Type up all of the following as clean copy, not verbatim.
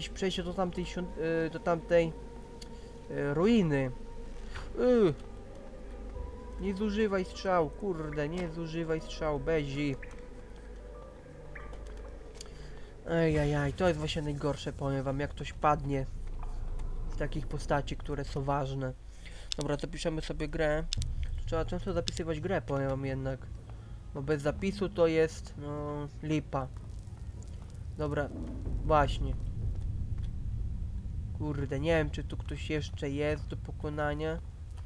jakieś przejście do tamtej ruiny. Nie zużywaj strzał, kurde, nie zużywaj strzał, bezi. Ejajaj, to jest właśnie najgorsze, powiem wam, jak ktoś padnie z takich postaci, które są ważne. Dobra, zapiszemy sobie grę. Trzeba często zapisywać grę, powiem wam jednak. Bo bez zapisu to jest, no, lipa. Dobra, właśnie. Kurde, nie wiem, czy tu ktoś jeszcze jest do pokonania.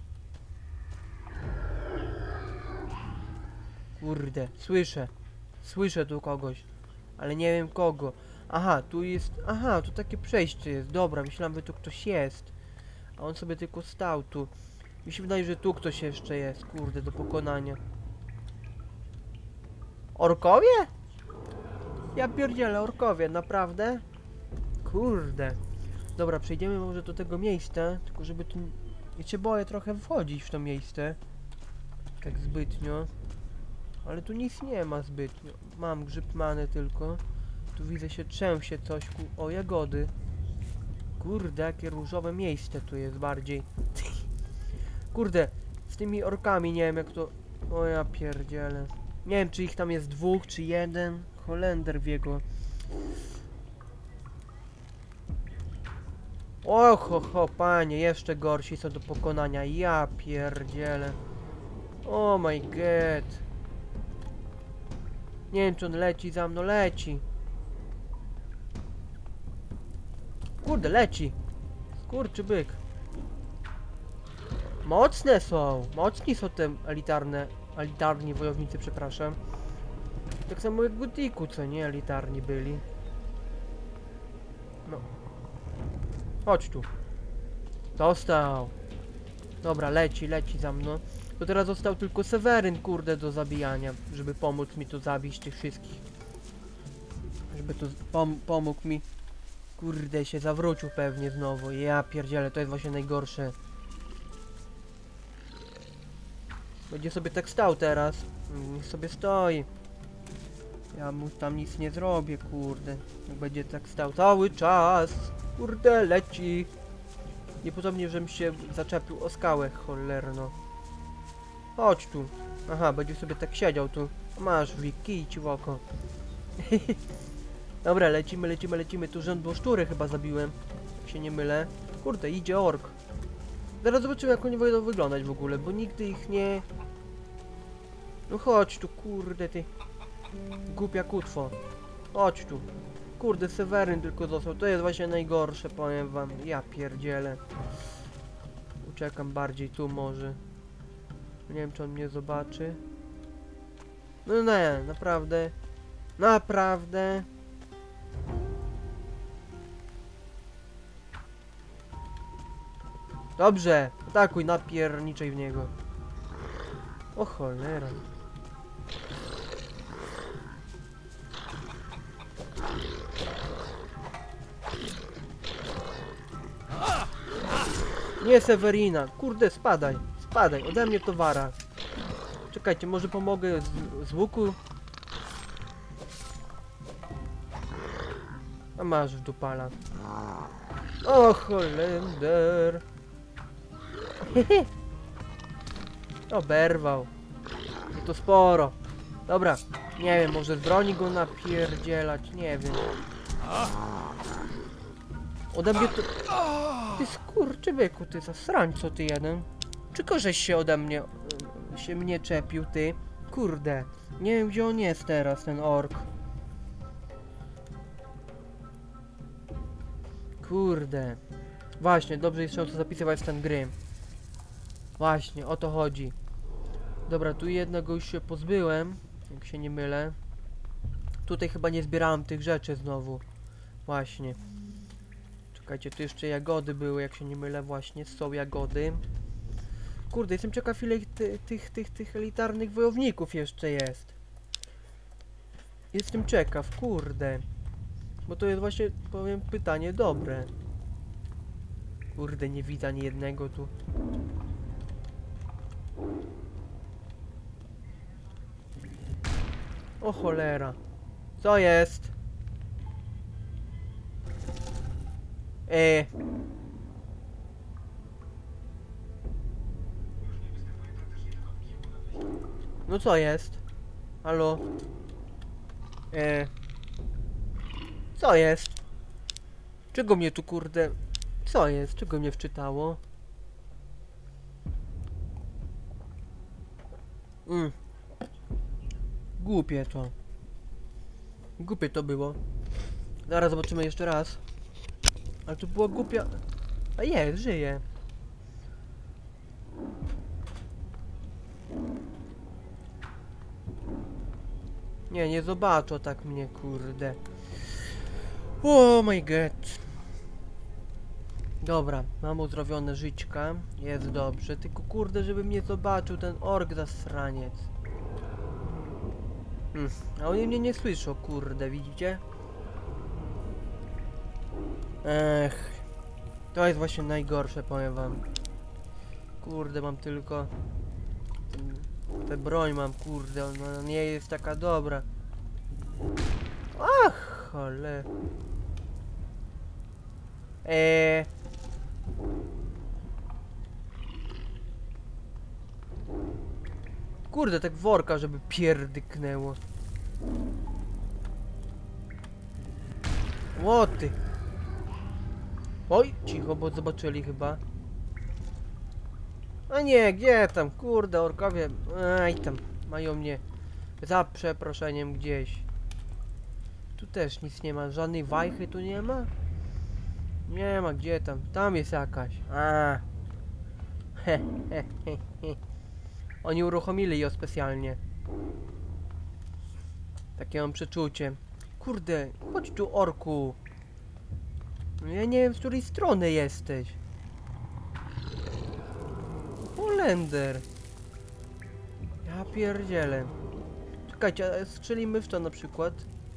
Kurde, słyszę. Słyszę tu kogoś. Ale nie wiem kogo. Aha, tu jest... Aha, tu takie przejście jest. Dobra, myślałem, że tu ktoś jest. A on sobie tylko stał tu. Mi się wydaje, że tu ktoś jeszcze jest. Kurde, do pokonania. Orkowie? Ja pierdzielę, orkowie, naprawdę? Kurde. Dobra, przejdziemy może do tego miejsca. Tylko żeby tu... Ja się boję trochę wchodzić w to miejsce. Tak zbytnio. Ale tu nic nie ma zbytnio. Mam grzyb many tylko. Tu widzę się trzęsie coś O, jagody. Kurde, jakie różowe miejsce tu jest bardziej. Kurde, z tymi orkami nie wiem jak to... O ja pierdzielę. Nie wiem czy ich tam jest dwóch, czy jeden. Holender w jego... ho, panie, jeszcze gorsi są do pokonania. Ja pierdzielę. Oh my god. Nie wiem czy on leci za mną, leci. Kurde, leci. Skurczy byk. Mocne są. Mocni są te elitarni wojownicy, przepraszam. Tak samo jak w Gothicu, co nie? Elitarni byli. No. Chodź tu. Dostał. Dobra, leci za mną. To teraz został tylko Seweryn, kurde, do zabijania. Żeby pomóc mi tu zabić tych wszystkich. Żeby tu pomógł mi. Kurde, się zawrócił pewnie znowu. Ja pierdzielę, to jest właśnie najgorsze. Będzie sobie tak stał teraz. Niech sobie stoi. Ja mu tam nic nie zrobię, kurde. Jak będzie tak stał cały czas. Kurde, leci. Niepozornie, żebym się zaczepił o skałę, cholerno. Chodź tu. Aha, będzie sobie tak siedział tu. Masz kij ci w oko. Dobra, lecimy. Tu rząd szczury chyba zabiłem. Jak się nie mylę. Kurde, idzie ork. Zaraz zobaczymy jak oni będą wyglądać w ogóle, bo nigdy ich nie... No chodź tu, kurde ty. Głupia kutwo. Chodź tu. Kurde, Seweryn tylko został. To jest właśnie najgorsze, powiem wam. Ja pierdzielę. Uciekam bardziej tu może. Nie wiem, czy on mnie zobaczy. No nie, naprawdę. Naprawdę. Dobrze. Atakuj, napierniczej w niego. O cholera. Nie Sewerina. Kurde, spadaj. Spadaj, ode mnie towara. Czekajcie, może pomogę z łuku? A masz w dupala. O Holender. Oberwał. No to sporo. Dobra, nie wiem, może z broni go napierdzielać, nie wiem. Ode mnie to... Ty skurczybyku, ty zasrańco, ty jeden. Czego żeś się ode mnie... się mnie czepił, ty? Kurde. Nie wiem, gdzie on jest teraz, ten ork. Kurde. Właśnie, dobrze jest to zapisywać stan gry. Właśnie, o to chodzi. Dobra, tu jednego już się pozbyłem, jak się nie mylę. Tutaj chyba nie zbierałem tych rzeczy znowu. Właśnie. Czekajcie, tu jeszcze jagody były, jak się nie mylę, właśnie, są jagody. Kurde, jestem ciekaw ile tych elitarnych wojowników jeszcze jest. Jestem ciekaw, kurde. Bo to jest właśnie, powiem, pytanie dobre. Kurde, nie widzę ani jednego tu. O cholera. Co jest? E. No co jest? Halo? Co jest? Czego mnie tu kurde... Co jest? Czego mnie wczytało? Głupie to. Głupie to było. Zaraz zobaczymy jeszcze raz. Ale to było głupia... A jest, żyje. Nie, nie zobaczą tak mnie, kurde. Oh my god. Dobra, mam uzdrowione żyćka. Jest dobrze, tylko kurde, żeby mnie zobaczył ten ork zasraniec. A oni mnie nie słyszą, kurde, widzicie? Ech. To jest właśnie najgorsze, powiem wam. Kurde, mam tylko... Tę broń mam, kurde, ona nie jest taka dobra. Ach, ale... Kurde, tak worka, żeby pierdyknęło. Łoty. Oj, cicho, bo zobaczyli chyba. A nie, gdzie tam, kurde, orkowie. Aj tam, mają mnie za przeproszeniem gdzieś. Tu też nic nie ma, żadnej wajchy tu nie ma? Nie ma, gdzie tam? Tam jest jakaś. A. He, he, he, he. Oni uruchomili ją specjalnie. Takie mam przeczucie. Kurde, chodź tu, orku. No ja nie wiem, z której strony jesteś. Holender. Ja pierdzielę. Czekajcie, a strzelimy w to na przykład.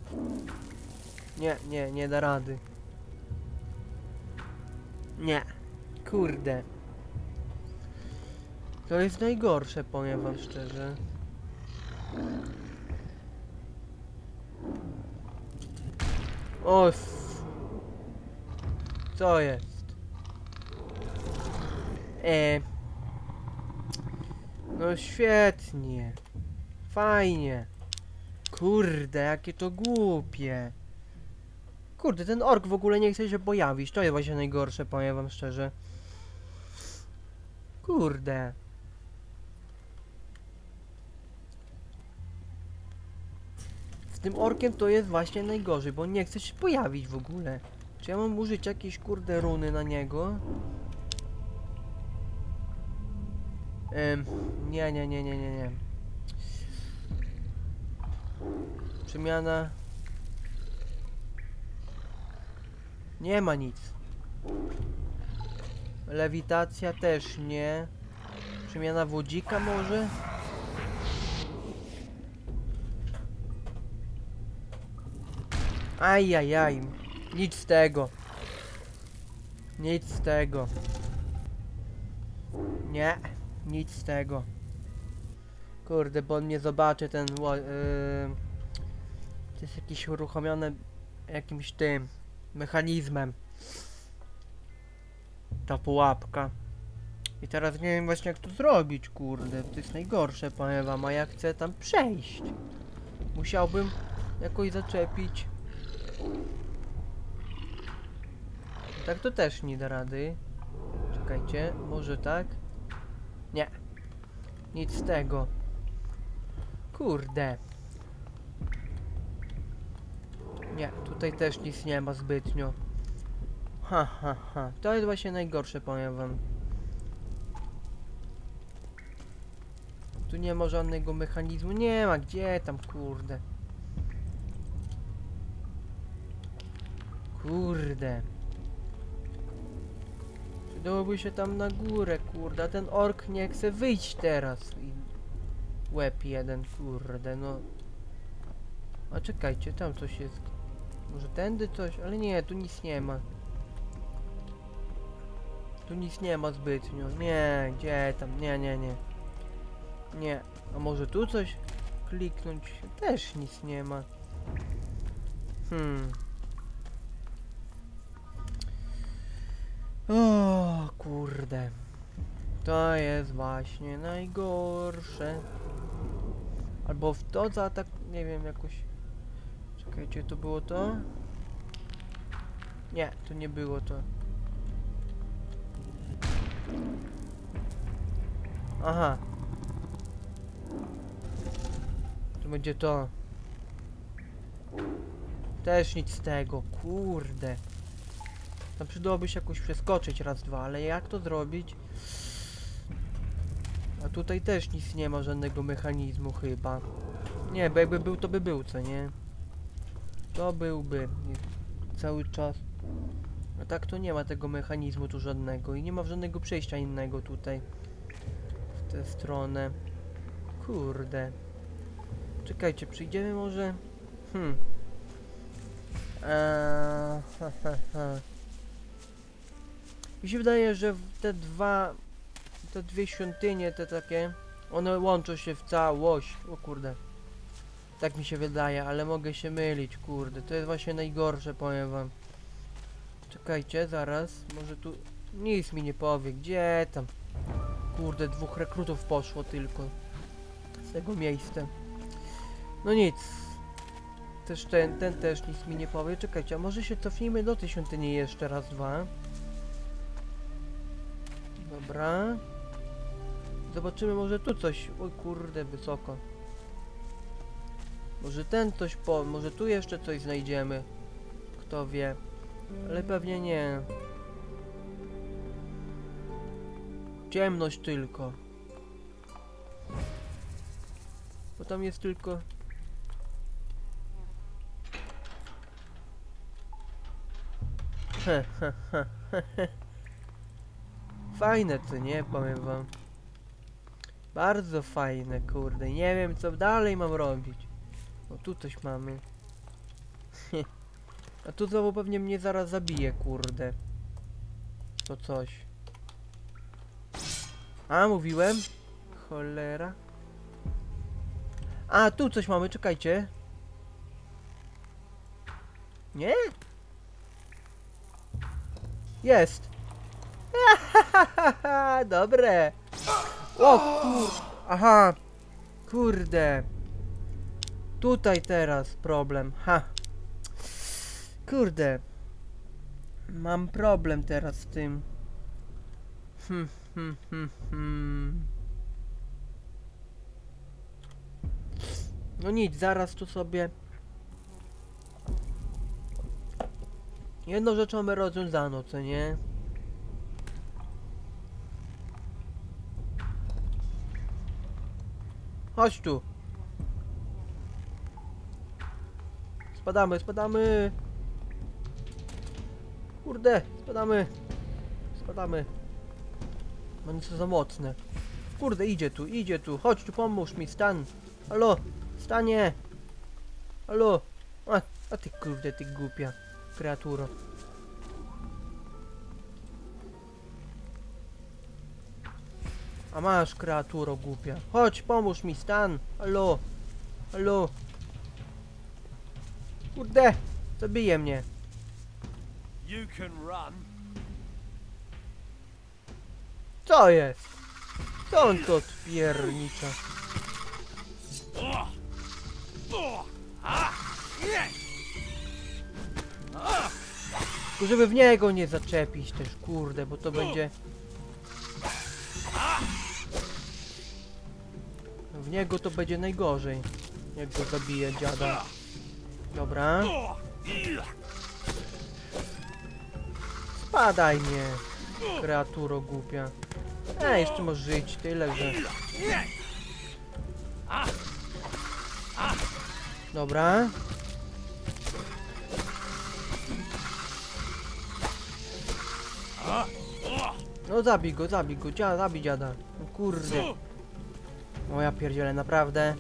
Nie da rady. Nie. Kurde. To jest najgorsze, powiem wam szczerze. O. Co jest? No świetnie. Fajnie. Kurde, jakie to głupie. Kurde, ten ork w ogóle nie chce się pojawić. To jest właśnie najgorsze, powiem wam szczerze. Kurde. Z tym orkiem to jest właśnie najgorzej, bo on nie chce się pojawić w ogóle. Czy ja mam użyć jakieś kurde runy na niego? Nie. Przemiana. Nie ma nic. Lewitacja też nie. Przemiana wodzika może? Ajajaj. Nic z tego. Nic z tego. Nie. Nic z tego. Kurde, bo on mnie zobaczy ten... to jest jakieś uruchomione jakimś tym mechanizmem. Ta pułapka. I teraz nie wiem właśnie jak to zrobić, kurde. To jest najgorsze, powiem wam, a ja chcę tam przejść. Musiałbym jakoś zaczepić. Tak to też nie da rady. Czekajcie, może tak? Nie. Nic z tego. Kurde. Nie, tutaj też nic nie ma zbytnio. Ha. To jest właśnie najgorsze, powiem wam. Tu nie ma żadnego mechanizmu. Nie ma, gdzie tam, kurde. Kurde. Przydałoby się tam na górę, kurde. A ten ork nie chce wyjść teraz. I łeb jeden, kurde, no. A czekajcie, tam coś jest. Może tędy coś? Ale nie, tu nic nie ma. Tu nic nie ma zbytnio. Nie, gdzie tam? Nie. Nie. A może tu coś kliknąć? Też nic nie ma. O kurde. To jest właśnie najgorsze. Albo w to za tak, nie wiem, jakoś... Czekajcie, to było to? Nie, to nie było to. Aha. To będzie to. Też nic z tego, kurde. Tam przydałoby się jakoś przeskoczyć raz, dwa, ale jak to zrobić? A tutaj też nic nie ma, żadnego mechanizmu chyba. Nie, bo jakby był, to by był, co nie? To byłby cały czas. A tak to nie ma tego mechanizmu tu żadnego i nie ma żadnego przejścia innego tutaj. W tę stronę. Kurde. Czekajcie, przyjdziemy może... Mi się wydaje, że te dwie świątynie, te takie, one łączą się w całość. O kurde. Tak mi się wydaje, ale mogę się mylić, kurde. To jest właśnie najgorsze, powiem wam. Czekajcie, zaraz. Może tu... Nic mi nie powie. Gdzie tam? Kurde, 2 rekrutów poszło tylko. Z tego miejsca. No nic. Też ten też nic mi nie powie. Czekajcie, a może się cofnijmy do tej świątyni jeszcze raz, dwa. Dobra. Zobaczymy, może tu coś... Oj kurde, wysoko. Może ten coś może tu jeszcze coś znajdziemy. Kto wie. Ale pewnie nie. Ciemność tylko. Bo tam jest tylko... Fajne, co nie? Powiem wam. Bardzo fajne, kurde. Nie wiem, co dalej mam robić. O, tu coś mamy. A tu znowu pewnie mnie zaraz zabije, kurde. To coś. A, mówiłem? Cholera. A, tu coś mamy, czekajcie. Nie? Jest. Dobre. O kur... Aha. Kurde. Tutaj teraz problem. Ha. Kurde. Mam problem teraz z tym. No nic, zaraz tu sobie... Jedną rzeczą mamy rozwiązano, co nie? Chodź tu. Spadamy, spadamy. Kurde, spadamy. Spadamy. No nic za mocne. Kurde, idzie tu. Chodź tu, pomóż mi, stan. Halo, stanie. Halo. A ty kurde, ty głupia kreaturo. A masz, kreaturo głupia. Chodź, pomóż mi, stan. Halo. Halo. Kurde, zabije mnie. You can run. Co jest? Co on to odpiernicza? Tylko żeby w niego nie zaczepić też, kurde, bo to będzie... W niego to będzie najgorzej, jak go zabije dziada. Dobra. Spadaj mnie, kreaturo głupia. Jeszcze możesz żyć, tyle, że... Dobra. No zabij go, zabij dziada. No kurde. O ja pierdzielę, naprawdę.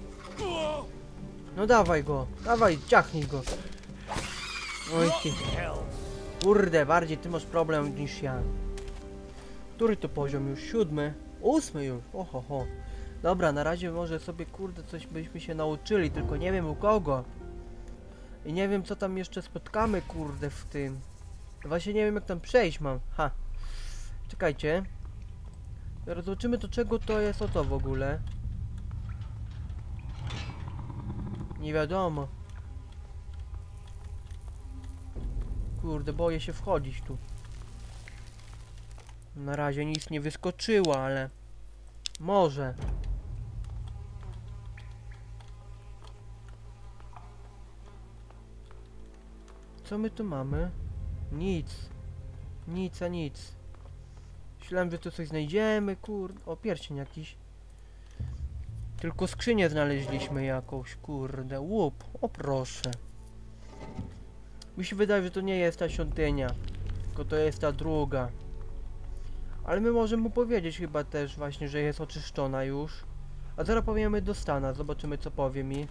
No dawaj go, dawaj, ciachnij go. Oj ty. Kurde, bardziej ty masz problem niż ja. Który to poziom już? 7? 8 już, ohoho. Dobra, na razie może sobie, kurde, coś byśmy się nauczyli, tylko nie wiem u kogo. I nie wiem, co tam jeszcze spotkamy, kurde, w tym. Właśnie nie wiem jak tam przejść mam. Ha. Czekajcie. Teraz zobaczymy do czego to jest oto w ogóle. Nie wiadomo. Kurde, boję się wchodzić tu. Na razie nic nie wyskoczyło, ale... Może. Co my tu mamy? Nic. Nic a nic. Myślałem, że tu coś znajdziemy, kurde. O, pierścień jakiś. Tylko skrzynię znaleźliśmy jakąś, kurde. Łup, o proszę. Mi się wydaje, że to nie jest ta świątynia, tylko to jest ta druga. Ale my możemy mu powiedzieć chyba też właśnie, że jest oczyszczona już. A zaraz powiemy do Stana, zobaczymy co powie mi.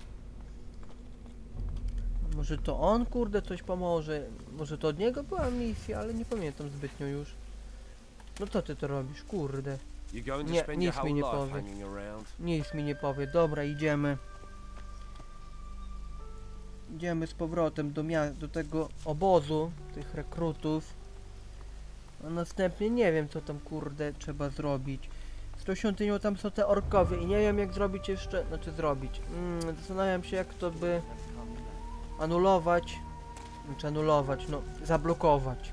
Może to on, kurde, coś pomoże. Może to od niego była misja, ale nie pamiętam zbytnio już. No co ty to robisz, kurde. You're going to Nie, spend your nic mi whole nie life powie. hanging around. Nic mi nie powie. Dobra, idziemy. Idziemy z powrotem do tego obozu, tych rekrutów. A następnie nie wiem co tam kurde trzeba zrobić. Z tą świątynią tam są te orkowie i nie wiem jak zrobić jeszcze, znaczy zrobić. Zastanawiam się jak to by anulować. Znaczy anulować, no zablokować.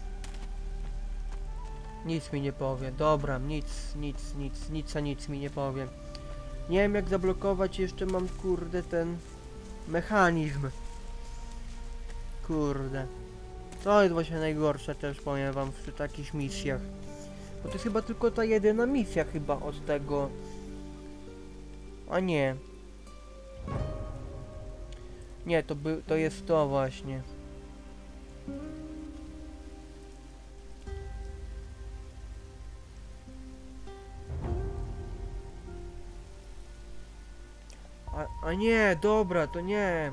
Nic mi nie powie. Dobra, nic mi nie powie. Nie wiem jak zablokować, jeszcze mam kurde ten mechanizm. Kurde. To jest właśnie najgorsze też powiem wam przy takich misjach. Bo to jest chyba tylko ta jedyna misja chyba od tego. A nie. Nie, to jest to właśnie. A nie, dobra, to nie.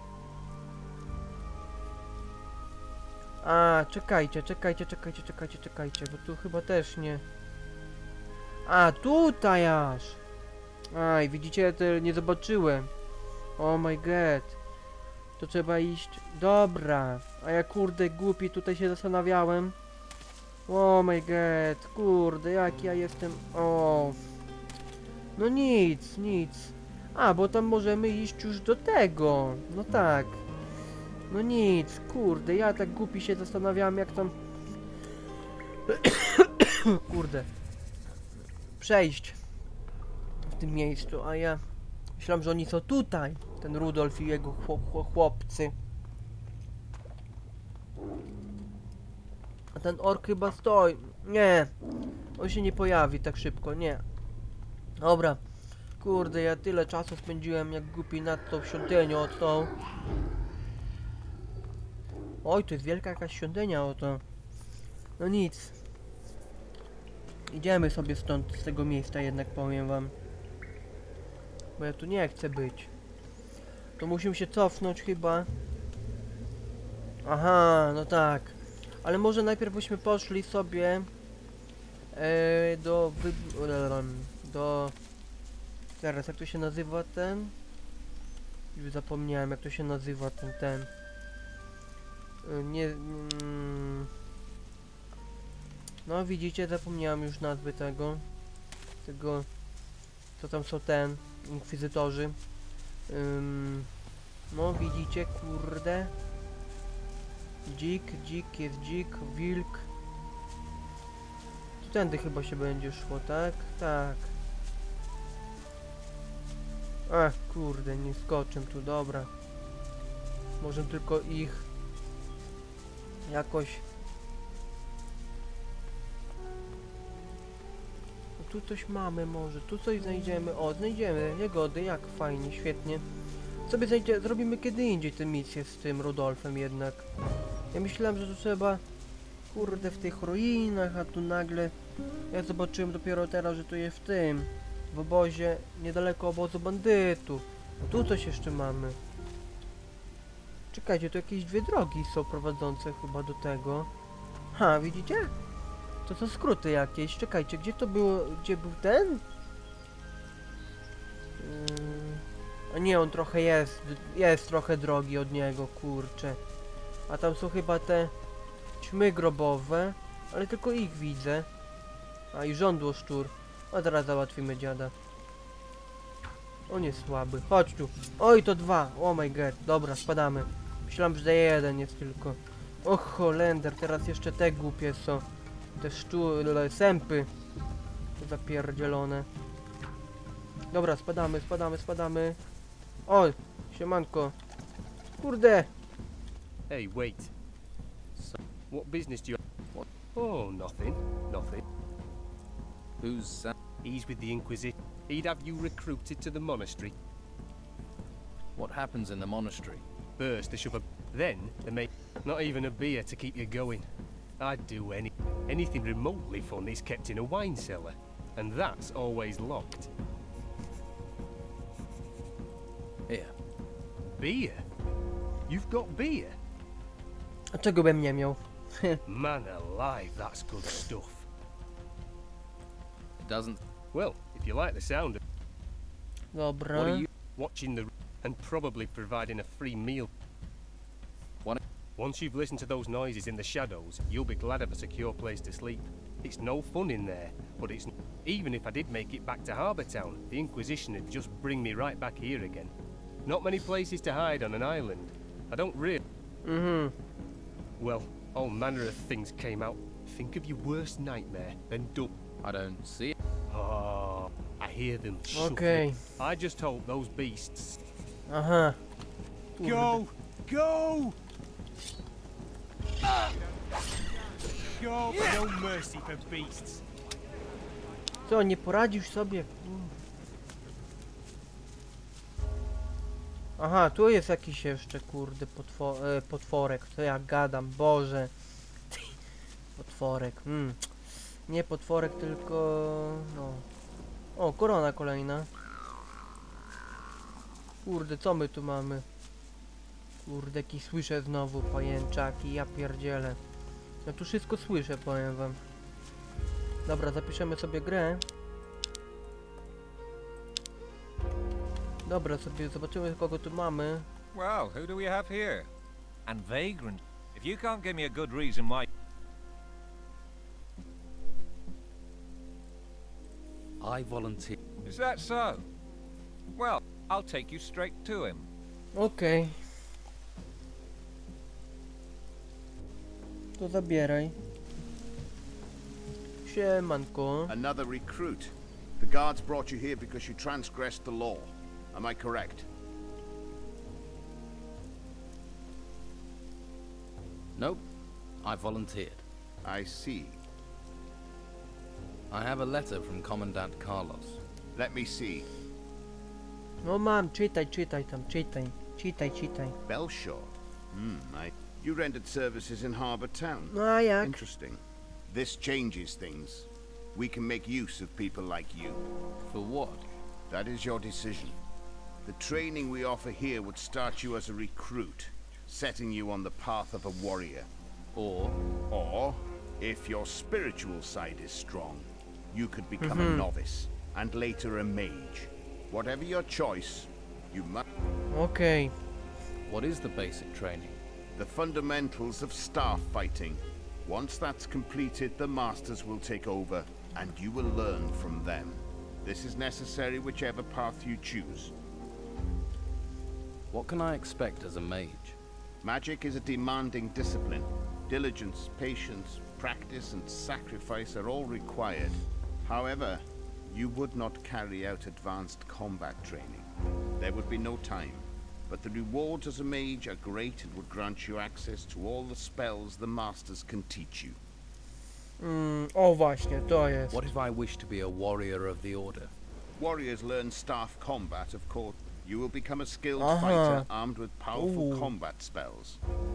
A, czekajcie, bo tu chyba też nie. A, tutaj aż. Aj, widzicie, to nie zobaczyłem. Oh my god. To trzeba iść. Dobra. A ja kurde głupi tutaj się zastanawiałem. Oh my god, kurde, jak ja jestem. O. No nic. A, bo tam możemy iść już do tego. No tak. No nic, kurde, ja tak głupi się zastanawiałem jak tam... Kurde. Przejść w tym miejscu, a ja... Myślałem, że oni są tutaj. Ten Rudolf i jego chłopcy. A ten ork chyba stoi. Nie. On się nie pojawi tak szybko, nie. Dobra. Kurde, ja tyle czasu spędziłem jak głupi nad tą świątynią tą. Oj, to jest wielka jakaś świątynia oto. No nic. Idziemy sobie stąd, z tego miejsca jednak powiem wam. Bo ja tu nie chcę być. To musimy się cofnąć chyba. Aha, no tak. Ale może najpierw byśmy poszli sobie do... Teraz, jak to się nazywa ten? Już zapomniałem jak to się nazywa ten. No widzicie, zapomniałem już nazwy tego. Co tam są inkwizytorzy. No widzicie, kurde. Dzik, jest dzik, wilk. Tu tędy chyba się będzie szło, tak? Tak. Ach, kurde, nie skoczę tu, dobra. Może tylko ich jakoś... No tu coś mamy może, tu coś znajdziemy. O, znajdziemy jagody, jak fajnie, świetnie. Sobie zrobimy kiedy indziej tę misję z tym Rudolfem jednak. Ja myślałem, że to trzeba... Kurde, w tych ruinach, a tu nagle... Ja zobaczyłem dopiero teraz, że to jest w tym... W obozie, niedaleko obozu bandytów. Tu coś jeszcze mamy. Czekajcie, tu jakieś dwie drogi są prowadzące chyba do tego. Ha, widzicie? To są skróty jakieś. Czekajcie, gdzie to było? Gdzie był ten? A nie, on trochę jest. Jest trochę drogi od niego, kurczę. A tam są chyba te Ćmy grobowe, ale tylko ich widzę. A i żądło szczur. A teraz załatwimy dziada. On jest słaby. Chodź tu. Oj, to 2. Oh my god. Dobra, spadamy. Myślałem, że 1 jest tylko. Och, Holender, teraz jeszcze te głupie są. Te szczury, sępy. Zapierdzielone. Dobra, spadamy. Oj, siemanko. Kurde. Hey, wait. So, what business do you... What? Oh, nothing. Nothing. Who's He's with the Inquisition. He'd have you recruited to the monastery. what happens in the monastery? First, they shove a... Then, they make... Not even a beer to keep you going. I'd do anything remotely fun is kept in a wine cellar. And that's always locked. Here. Beer? You've got beer? A czego bym nie miał? Man alive, that's good stuff. It doesn't. Well, if you like the sound of Dobra. What are you? watching the... and probably providing a free meal. What? Once you've listened to those noises in the shadows, you'll be glad of a secure place to sleep. It's no fun in there, but it's... Even if I did make it back to Harbour Town, the Inquisition would just bring me right back here again. Not many places to hide on an island. I don't really... Well, all manner of things came out. Think of your worst nightmare, then I don't see it. Oh, I hear them shuffling. Okej. I just hope those beasts... Aha. Go! Go! Go! No mercy for beasts. Co, nie poradzisz sobie? Aha, tu jest jakiś jeszcze, kurde, potworek. Co ja gadam, Boże. Potworek. Nie potworek, tylko... no. O, korona kolejna. Kurde, co my tu mamy? Kurde, jakiś słyszę znowu pajęczaki, ja pierdzielę. Ja tu wszystko słyszę, powiem wam. Dobra, zapiszemy sobie grę. Dobra, sobie zobaczymy, kogo tu mamy. Well, who do we have here? And Vagrant. If you can't give me a good reason why... I volunteer. Is that so? Well, I'll take you straight to him. Okej. To zabieraj. Siemanko. Another recruit. The guards brought you here because you transgressed the law. Am I correct? Nope. I volunteered. I see. I have a letter from Commandant Carlos. Let me see. No mam, czytaj tam, czytaj. Belshore. You rendered services in Harbour Town. No a jak? Interesting. This changes things. We can make use of people like you. For what? That is your decision. The training we offer here would start you as a recruit, setting you on the path of a warrior. Or, if your spiritual side is strong, you could become a novice, and later a mage. Whatever your choice, you must... Okej. What is the basic training? The fundamentals of staff fighting. Once that's completed, the masters will take over, and you will learn from them. This is necessary whichever path you choose. What can I expect as a mage? Magic is a demanding discipline. Diligence, patience, practice, and sacrifice are all required. However, you would not carry out advanced combat training. There would be no time. But the rewards as a mage are great and would grant you access to all the spells the masters can teach you. O właśnie, to jest. What if I wish to be a warrior of the order? Warriors learn staff combat, of course. You will become a skilled Aha. fighter armed with powerful Ooh. combat spells.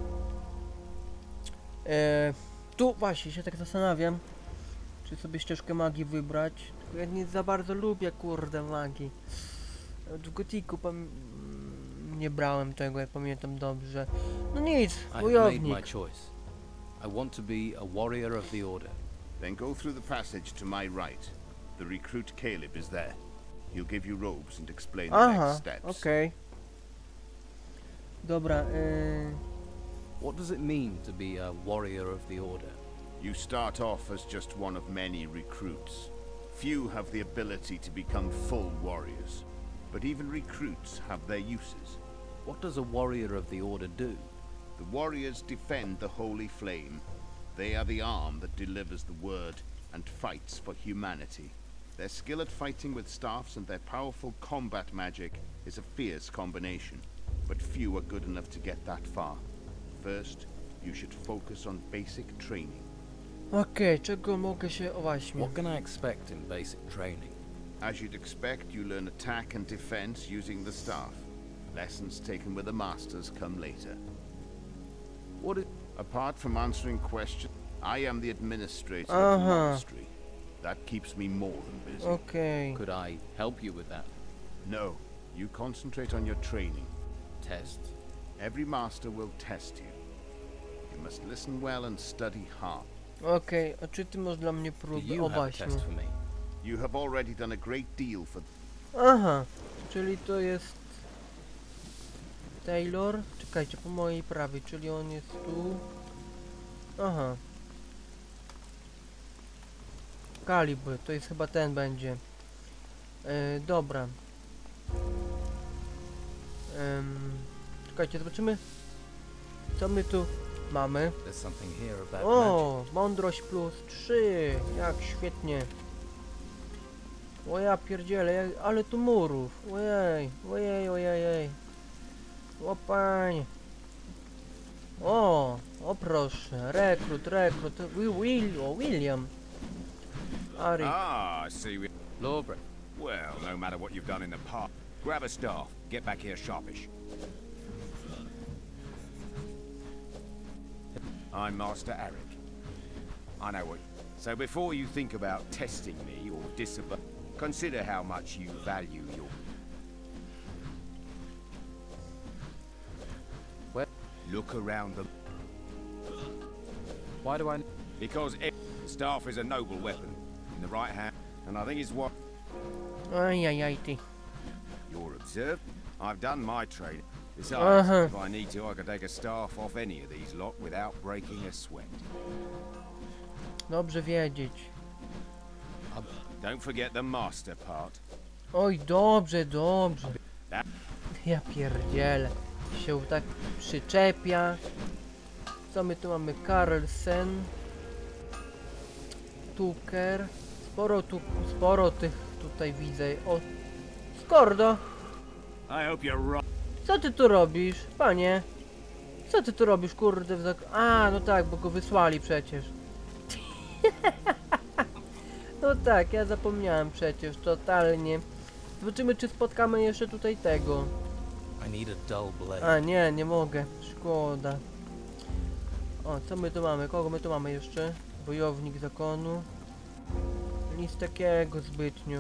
Tu właśnie się tak zastanawiam, czy sobie ścieżkę magii wybrać. Tylko ja nie za bardzo lubię, kurde, magii. W Gotiku nie brałem tego, jak pamiętam dobrze. No nic, I have made wojownik. my choice. I want to be a warrior of the order. Then go through the passage to my right. The recruit Caleb is there. He'll give you robes and explain the Aha, next steps. okej. Dobra, What does it mean to be a warrior of the Order? You start off as just one of many recruits. Few have the ability to become full warriors, but even recruits have their uses. What does a warrior of the Order do? The warriors defend the Holy Flame. They are the arm that delivers the word and fights for humanity. Their skill at fighting with staffs and their powerful combat magic is a fierce combination, but few are good enough to get that far. First, you should focus on basic training. Okej, czego mogę się... O właśnie. What can I expect in basic training? As you'd expect, you learn attack and defense using the staff. Lessons taken with the masters come later. What is... Apart from answering questions, I am the administrator of the Aha. monastery. That keeps me more than busy. Okej. Could I help you with that? No, you concentrate on your training. Tests? Every master will test you. You must listen well and study hard. Okej, a czy ty masz dla mnie Do próby? you O have a właśnie. test for me? You have already done a great deal for... Aha, czyli to jest... Taylor? Czekajcie, po mojej prawej, czyli on jest tu... Aha. Kalibr, to jest chyba ten będzie. Dobra. Czekajcie, zobaczymy. Co my tu mamy? There's something here about magic. O, mądrość plus 3. Jak świetnie. O ja pierdzielę, ale tu murów. Ojej, ojej, ojej. O panie. O proszę, rekrut. William. Ari. Ah, I see. Lawbreath. Well, no matter what you've done in the past, grab a staff. Get back here sharpish. I'm Master Eric. I know what. So before you think about testing me or disobey, consider how much you value your. Where? Look around them, Why do I... because staff is a noble weapon in the right hand, and I think it's what Ajajaj ty. you're observed. I've done my training. Besides, Uh-huh. if I need to, I can take a staff off any of these lot without breaking a sweat. Dobrze wiedzieć. Don't forget the master part. Oj, dobrze. Ja pierdzielę. Się tak przyczepia. Co my tu mamy? Carlsen. Tucker. Sporo tych tutaj widzę. O, Skordo. I hope you're right. Co ty tu robisz, panie? Co ty tu robisz, kurde, A, no tak, bo go wysłali przecież. No tak, ja zapomniałem przecież, totalnie. Zobaczymy, czy spotkamy jeszcze tutaj tego. I need a dull blade. A, nie mogę, szkoda. O, co my tu mamy? Kogo my tu mamy jeszcze? Wojownik zakonu. Nic takiego zbytnio.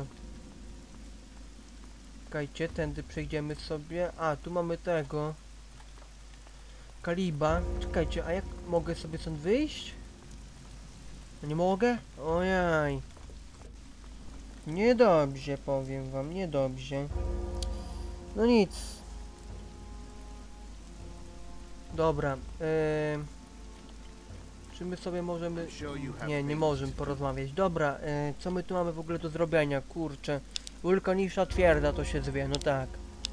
Czekajcie, tędy przejdziemy sobie. A, tu mamy tego. Kaliba. Czekajcie, a jak mogę sobie stąd wyjść? Nie mogę? Ojaj. Niedobrze, powiem wam, niedobrze. No nic. Dobra, czy my sobie możemy... Nie możemy porozmawiać. Dobra, co my tu mamy w ogóle do zrobienia? Kurczę. Wulkanisza twierdza to się zwie, no tak.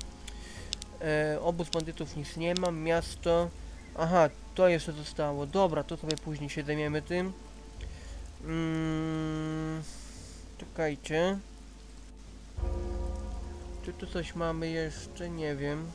Obóz bandytów nic nie mam, miasto... Aha, to jeszcze zostało. Dobra, to sobie później się zajmiemy tym. Czekajcie. Czy tu coś mamy jeszcze? Nie wiem.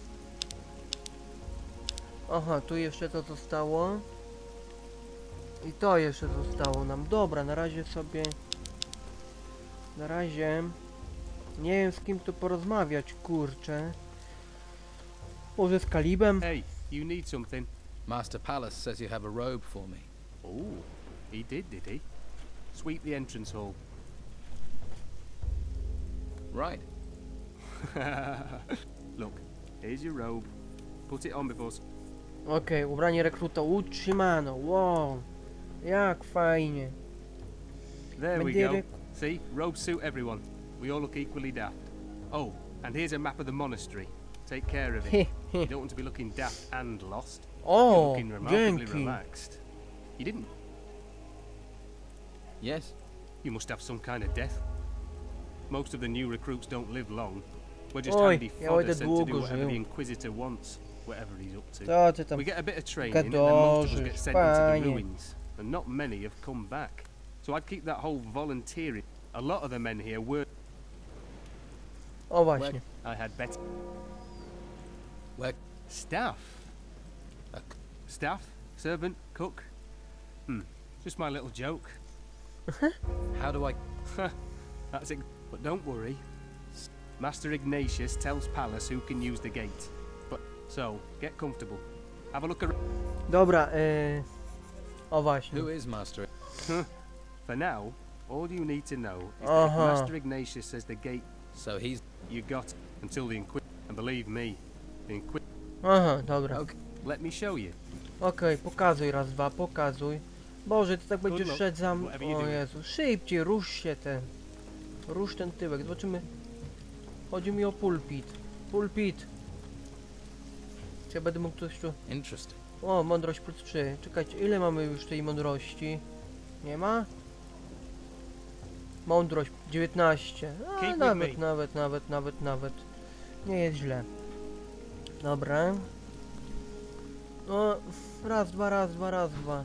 Aha, tu jeszcze to zostało. I to jeszcze zostało nam. Dobra, na razie sobie... Na razie... Nie wiem, z kim tu porozmawiać, kurczę. Może z Kalibem? Hey, you need something? Master Palace says you have a robe for me. Oh, he did he? Sweep the entrance hall. Right. Look, here's your robe. Put it on before... Okej, ubranie rekruta utrzymano. Wow. Jak fajnie. There we Będzie go. See, robes suit everyone. We all look equally daft. Oh, and here's a map of the monastery. Take care of it. You don't want to be looking daft and lost. You're O, looking remarkably dzięki. relaxed. You didn't. Yes? You must have some kind of death. Most of the new recruits don't live long. We're just Oj, handy ja fodder będę sent to do długo whatever żył. the Inquisitor wants, whatever he's up to. Co ty tam We get a bit of training, and then most of us gadorzysz, get sent into the panie? ruins, and not many have come back. So I'd keep that whole volunteering. A lot of the men here were. O właśnie. I had better Where? staff. A Staff, servant, cook. Just my little joke. How do I... That's it. But don't worry. Master Ignatius tells Pallas who can use the gate. But so get comfortable. Have a look around. Dobra, o właśnie. Who is Master? For now, all you need to know is that if Uh-huh. Master Ignatius says the gate, So he's... you got until the Inquisitor. And believe me, the Inquisitor. Aha, dobra. Okay. Let me show you. Okej, pokazuj raz, dwa, pokazuj. Boże, ty tak będziesz luck, szedł za mną. whatever you O do. Jezu, szybciej, rusz się ten. Rusz ten tyłek, zobaczymy. Chodzi mi o pulpit. Pulpit. Czy ja będę mógł coś tu... Interesting. O, mądrość plus 3. Czekajcie, ile mamy już tej mądrości? Nie ma? Mądrość 19. A, Keep with nawet. Nie jest źle. Dobra. No, raz, dwa.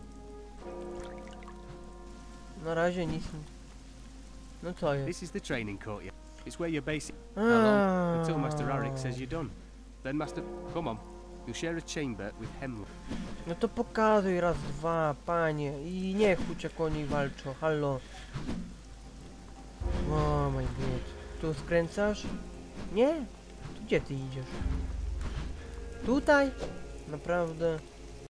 Na razie nic. No co jest? This is the training courtyard. It's where you're basic A. until Master Arik says you're done. Then Master, come on. You'll share a chamber with Hemlock. No to pokazuj raz, dwa, panie. I niech uciek oni walczą, hallo. O my god. Tu skręcasz? Nie? Tu gdzie ty idziesz? Tutaj? Naprawdę?